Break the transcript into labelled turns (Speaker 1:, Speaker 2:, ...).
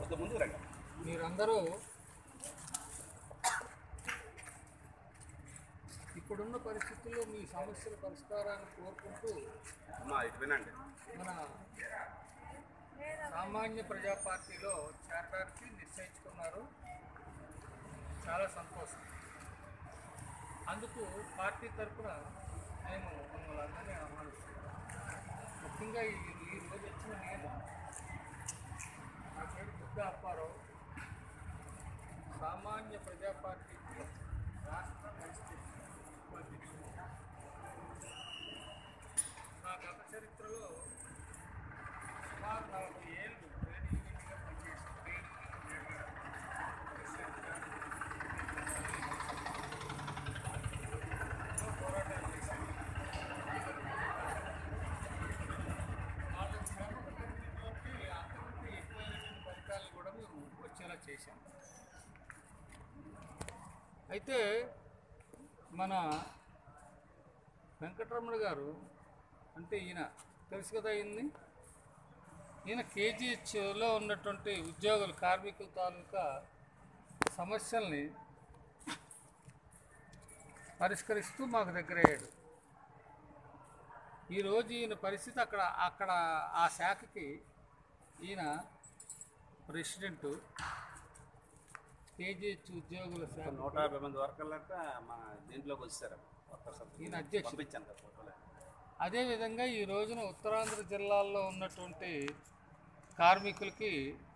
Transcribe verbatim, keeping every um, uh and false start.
Speaker 1: కొద్ది ముందుకు రండి.
Speaker 2: మీరందరూ ఇప్పుడున్న పరిస్థితుల్లో మీ సమస్యల పరిష్కారాన్ని కోరుకుంటూ
Speaker 1: అమ్మా ఇటు వినండి.
Speaker 2: మన సామాన్య ప్రజా పార్టీలో చేరడానికి నిశ్చయించుకున్నారు. చాలా సంతోషం. అందుకు పార్టీ తరఫున నేను మమ్మల్ని అందరినీ ఆహ్వానిస్తున్నాను. ముఖ్యంగా ఈ ఈ రోజు వచ్చిన నేను నా పేరు బుద్ధ అప్పారావు, సామాన్య ప్రజా పార్టీ రాష్ట్ర పరిస్థితి ఉపాధ్యక్షుడు. నా గత చరిత్రలో సుమారు నలభై ఏళ్ళు ట్రేడ్ యూనియన్గా పనిచేసిన పోరాటాలు చేశాను. నాలుగు శాతం కంపెనీలోకి అంతకంటే ఎక్కువైనటువంటి ఫలితాలు కూడా మేము వచ్చేలా చేశాం. అయితే మన వెంకటరమణ గారు అంటే ఈయన తెలుసు కదా, ఈయన్ని ఈయన కేజీహెచ్లో ఉన్నటువంటి ఉద్యోగులు కార్మికుల తాలూకా సమస్యల్ని పరిష్కరిస్తూ మాకు దగ్గర అయ్యాడు. ఈరోజు ఈయన పరిస్థితి అక్కడ అక్కడ ఆ శాఖకి ఈయన ప్రెసిడెంటు, కేజీహెచ్ ఉద్యోగుల శాఖ
Speaker 1: నూట యాభై మంది వర్కర్లంటే మన దీంట్లోకి వచ్చారు.
Speaker 2: ఈయన అధ్యక్షుడు.
Speaker 1: పంపించాను ఫోటోలో.
Speaker 2: అదేవిధంగా ఈ రోజున ఉత్తరాంధ్ర జిల్లాల్లో ఉన్నటువంటి కార్మికులకి